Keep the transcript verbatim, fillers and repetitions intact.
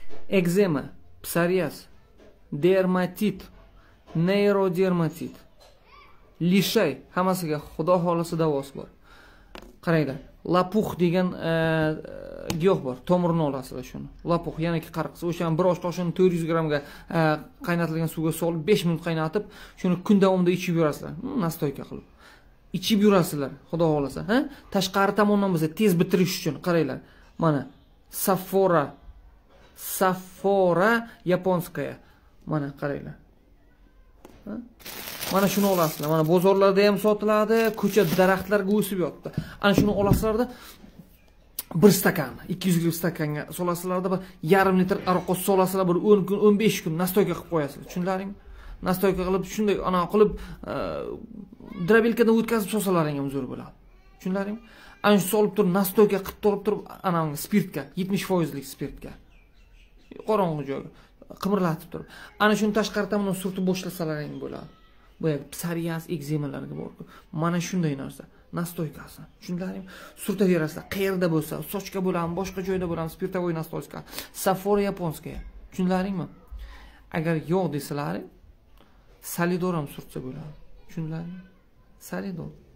Ekzema, psoriaz, dermatit, neyrodermatit, lishay, hammasiga xudo xolisi davosi bor. Qaranglar, lapuh degan giyoh bor. Tomirini olasizlar shuni. Lapuh, ya'ni qariqsiz. O'shani bir osh qoshiqni to'rt yuz grammga qaynatilgan suvga solib besh minut qaynatib, shuni kun davomida ichib yurasizlar. Nastoyka qilib. Ichib yurasizlar, xudo xolasa, ha? Tashqari tomondan bo'lsa tez bitirish uchun qaranglar. Mana Safora Safora yaponskaya. Mana qaranglar. Mana shuni olasizlar. Mana bozorlarda ham sotiladi, ko'cha daraxtlarga o'sib yotdi. Ana shuni olasizlarda bir stakan, ikki yuz gramm stakanga solasizlarda bir yarim litr aroqqa solasizlar, bir o'n kun, o'n besh kun nastoyka qilib qo'yasizlar. Tushunlaringmi? Nastoyka qilib shunday ana qilib drabelkadan o'tkazib solsalaring ham zo'r bo'ladi. Tushunlaringmi? Ana shu solib turib nastoyka qilib turib turib ana spirtga, yetmish foiz lik spirtga. Qorong'i joyga qimirlatib turib. Ana shuni tashqari tomondan surtib boshlasalaring bo'ladi. Bu psoriaz, ekzemalarga bor. Mana shunday narsa. Nastoykasi. Tushunlaringmi? Surtaverasizlar. Qayerda bo'lsa, sochga bo'ladimi, boshqa joyda bo'ladimi, spirtovoy nastoyka. Safora yaponskaya. Tushunlaringmi? Agar yo'q desalaring, salidor ham surtsa bo'ladi. Tushunlaringmi? Salidor.